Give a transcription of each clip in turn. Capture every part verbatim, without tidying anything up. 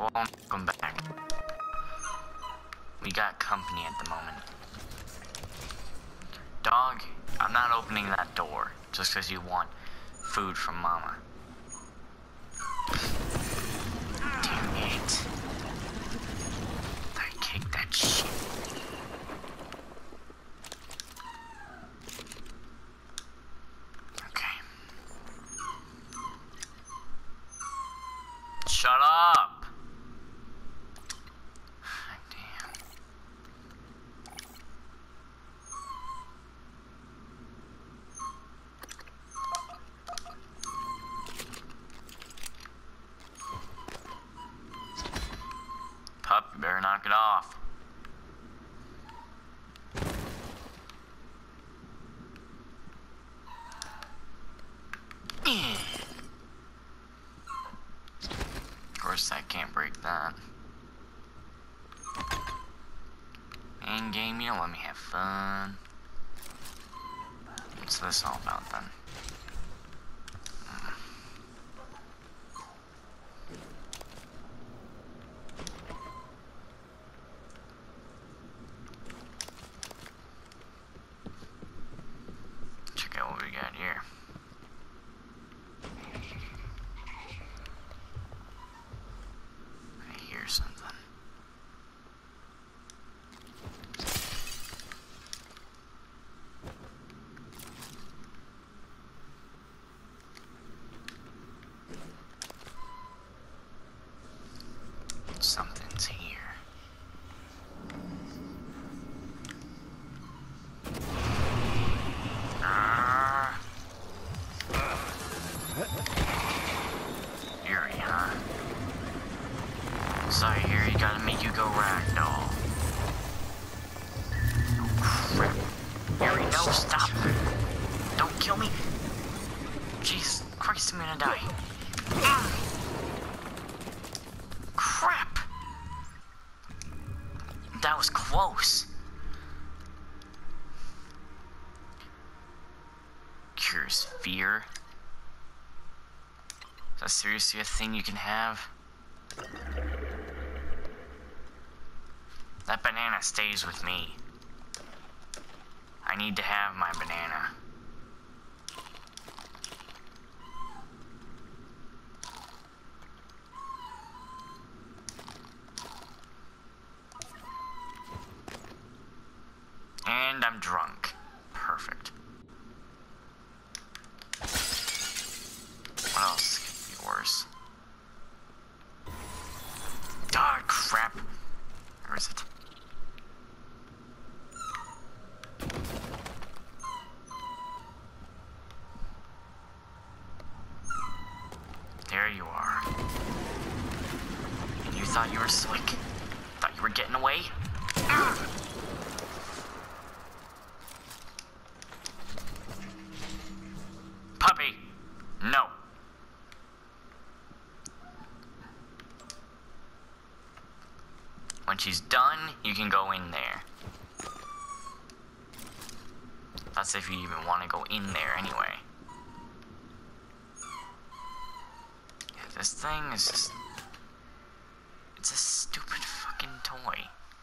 welcome back. We got company at the moment. Dog, I'm not opening that door just because you want food from Mama. Damn it. I kicked that shit. Okay. Shut up! Pup, you better knock it off. Of course, I can't break that. Main game, you don't let me have fun. What's this all about then? Check out what we got here. I hear something. Something's here. Ah. Fury, huh? Sorry, here you gotta make you go ragdoll. Oh crap. Fury, no, stop. Don't kill me. Jesus Christ, I'm gonna die. Mm. Crap! That was close. Cures fear? Is that seriously a thing you can have? That banana stays with me. I need to have my banana. And I'm drunk. Perfect. What else could be worse? Ah, crap. Where is it? There you are. And you thought you were slick? Thought you were getting away? Ah! Puppy! No. When she's done, you can go in there. That's if you even want to go in there anyway. Yeah, this thing is just... It's a stupid fucking toy.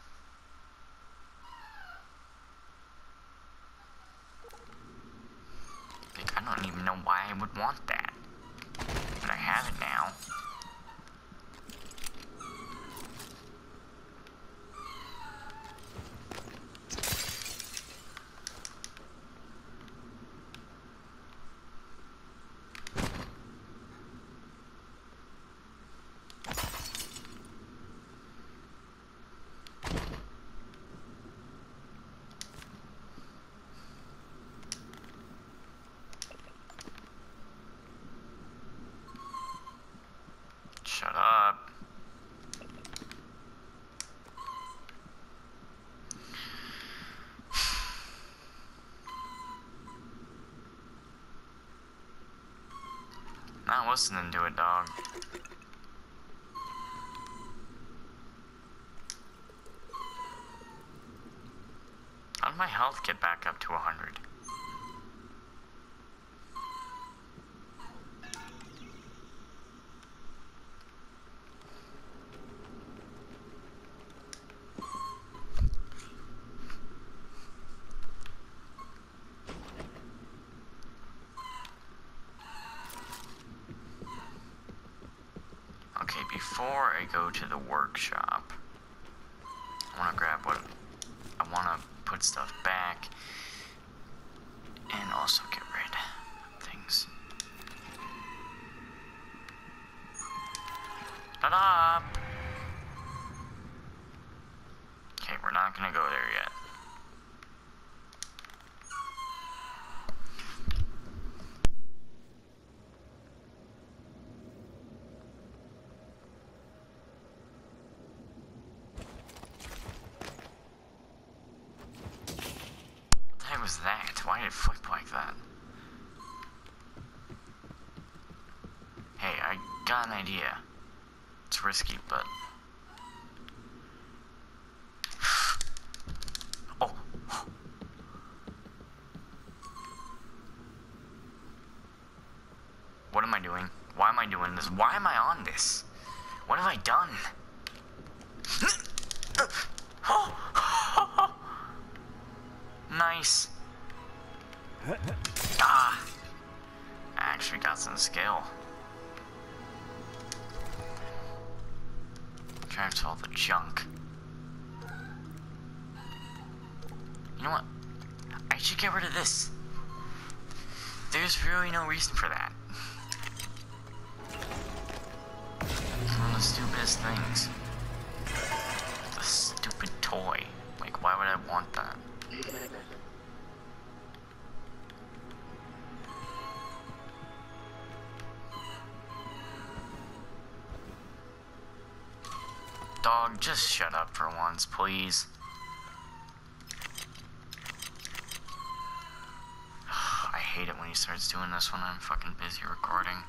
Like, I don't even know why I would want that. But I have it now. Shut up. Not listening to it, dog. How did my health get back up to one hundred? before I go to the workshop, I want to grab what I want to put stuff back and also get rid of things. Ta-da! Okay, we're not gonna go there yet. What was that? Why did it flip like that? Hey, I got an idea. It's risky, but... Oh! What am I doing? Why am I doing this? Why am I on this? What have I done? Nice. Ah! I actually got some skill. Drives all the junk. You know what? I should get rid of this. There's really no reason for that. It's one of the stupidest things. It's a stupid toy. Like, why would I want that? Dog, just shut up for once, please. I hate it when he starts doing this when I'm fucking busy recording.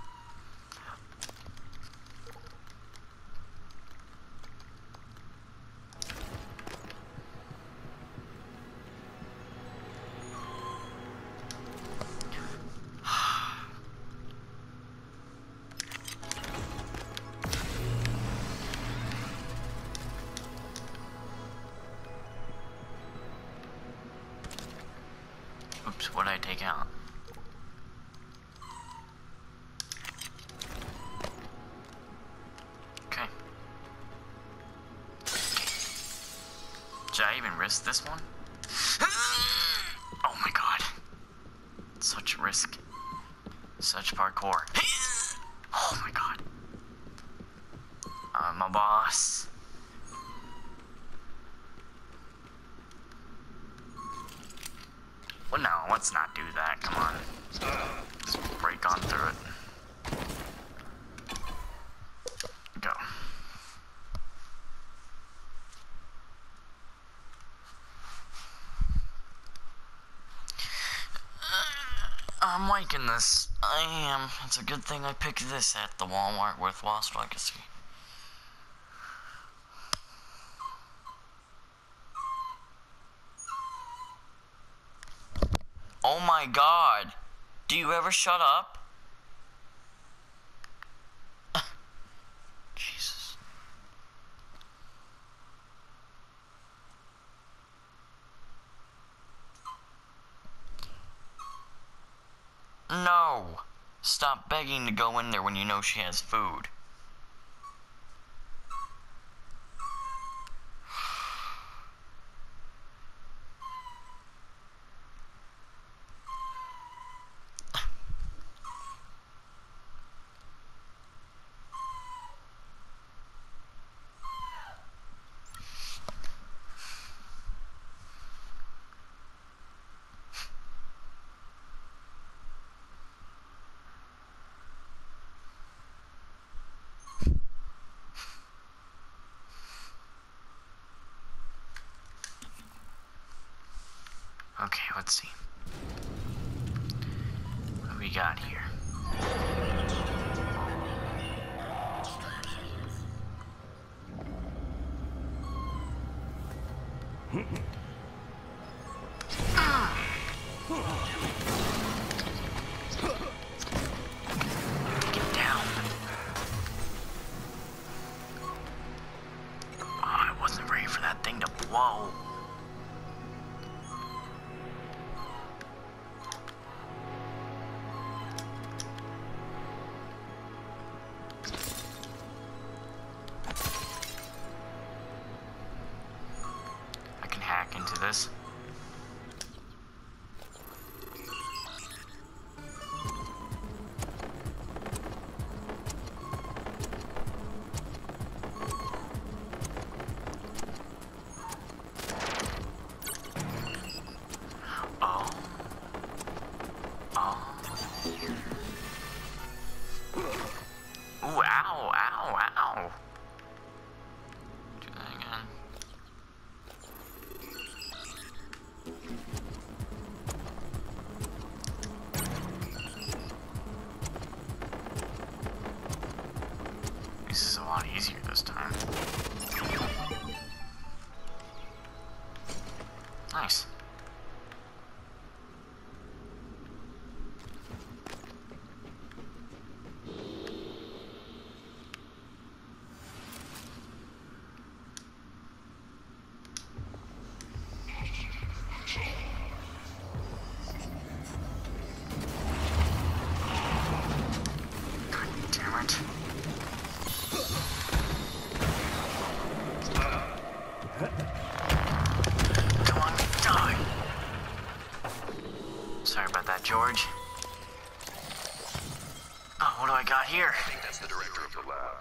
Oops, what did I take out? Okay. Should I even risk this one? Oh my god. Such risk. Such parkour. Oh my god. I'm a boss. Well, no, let's not do that. Come on. Just break on through it. Go. I'm liking this. I am. It's a good thing I picked this at the Walmart with Lost Legacy. Oh my god. Do you ever shut up? Jesus. No. Stop begging to go in there when you know she has food. Okay, let's see. What do we got here? Get down. Oh, I wasn't ready for that thing to blow. this. This is a lot easier this time. Nice. George. Oh, what do I got here? I think that's the director of the lab.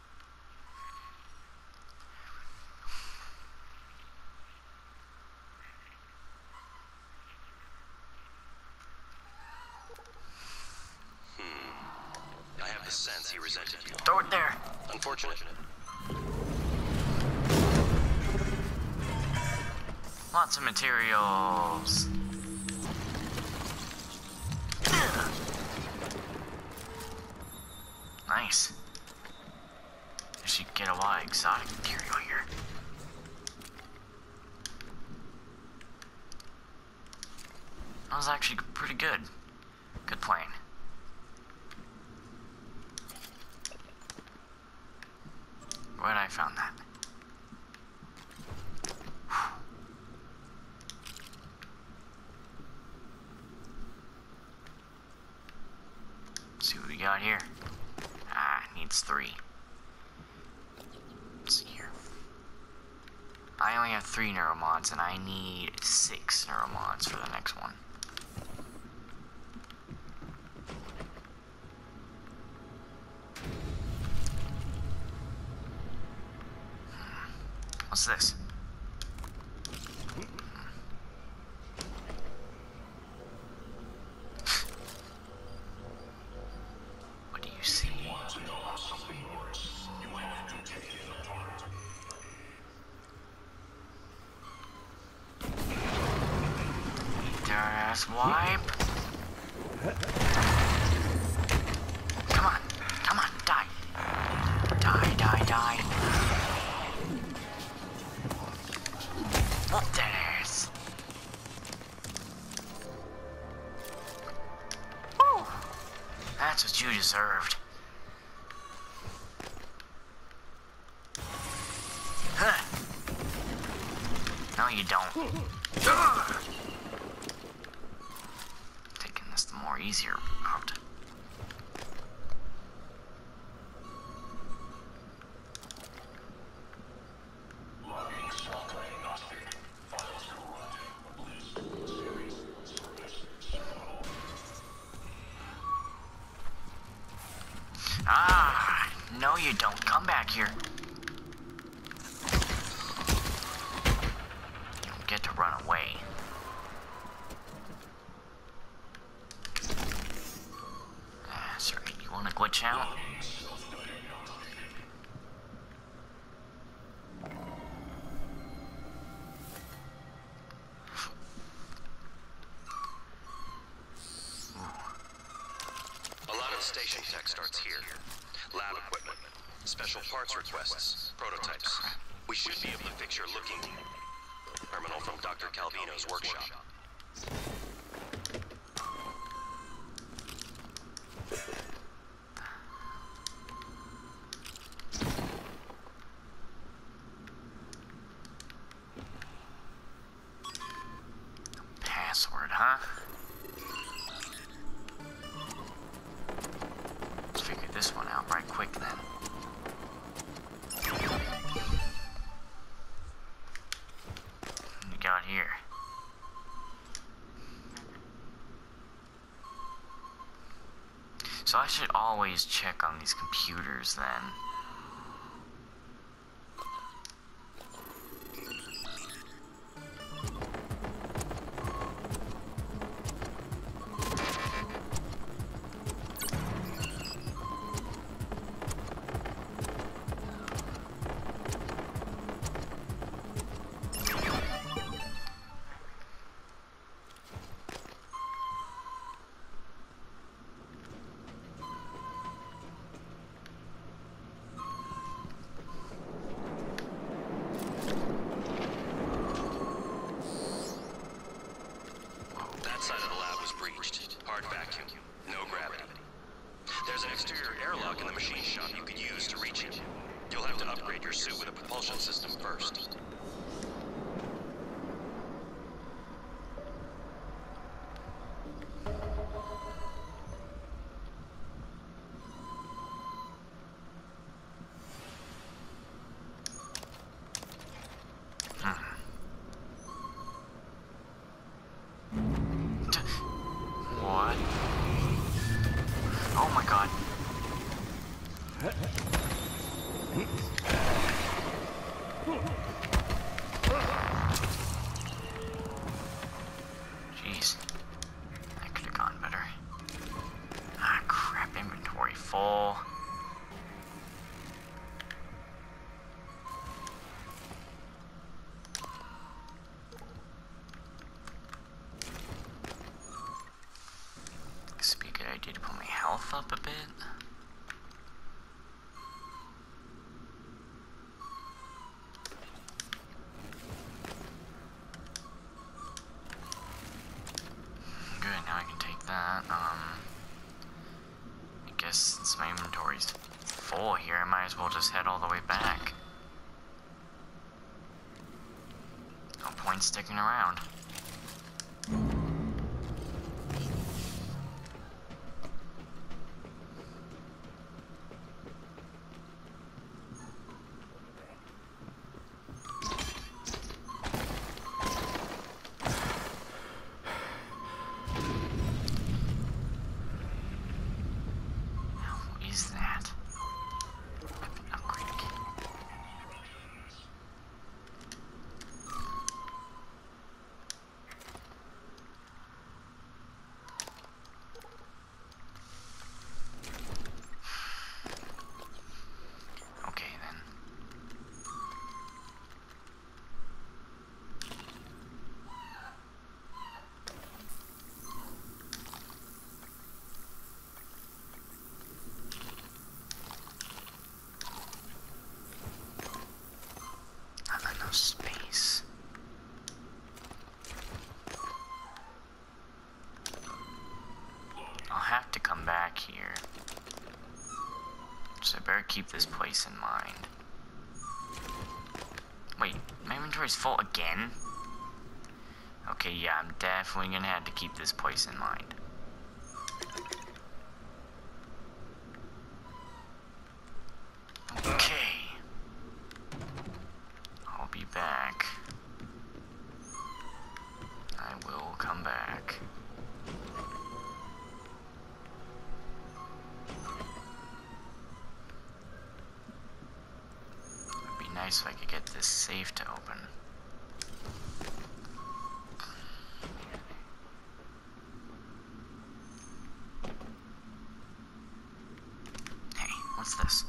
Hmm. I have the sense he resented you. Throw it there. Unfortunate. Lots of materials. Nice. I should get a lot of exotic material here. That was actually pretty good. Good plane. Where'd I found that? Let's see what we got here. Ah, needs three. Let's see here. I only have three neuromods, and I need six neuromods for the next one. Hmm. What's this? Wipe. Come on, come on, die. Die, die, die. Whoop that ass. Woo. That's what you deserved. Huh. No, you don't. Ugh. More easier route. Ah, no you don't. Come back here. You don't get to run away. Want to glitch out? A lot of station tech starts here. Lab equipment, special parts requests, prototypes. We should be able to fix your looking terminal from Doctor Calvino's workshop. Password, huh? Let's figure this one out right quick then. What we got here? So I should always check on these computers then. There's an exterior airlock in the machine shop you could use to reach it. You'll have to upgrade your suit with a propulsion system first. What? Oh my god. Jeez. That could have gone better. Ah, crap. Inventory full. This would be a good idea to put my health up a bit. Good, now I can take that. Um, I guess since my inventory's full here, I might as well just head all the way back. No point sticking around. Is that? Upgrade key. Okay then. Not enough space. I'll have to come back here. So I better keep this place in mind. Wait, my inventory's full again? Okay, yeah, I'm definitely gonna have to keep this place in mind. Okay. I'll be back. I will come back. It'd be nice if I could get this safe to open. Hey, what's this?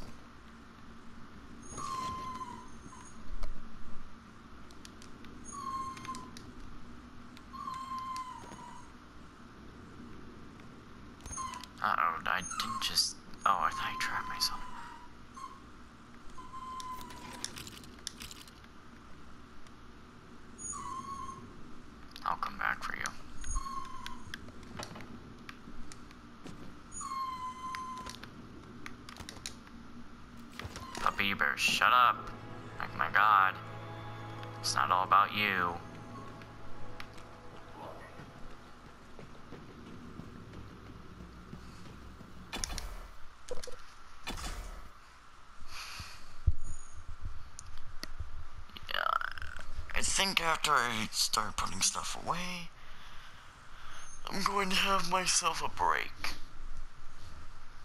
Uh-oh, I didn't just... Oh, I thought I trapped myself. I'll come back for you. Puppy, you better shut up. Like, my god. It's not all about you. I think after I start putting stuff away, I'm going to have myself a break.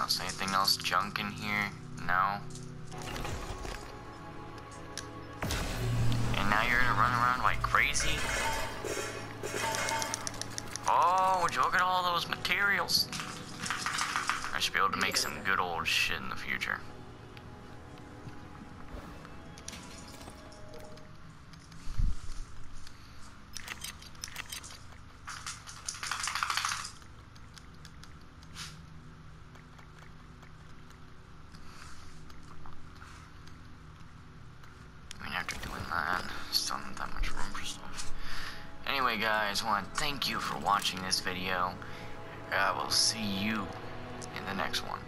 else? Anything else junk in here? No. And now you're gonna run around like crazy? Oh, would you look at all those materials? I should be able to make some good old shit in the future. Anyway guys, I want to thank you for watching this video. I will see you in the next one.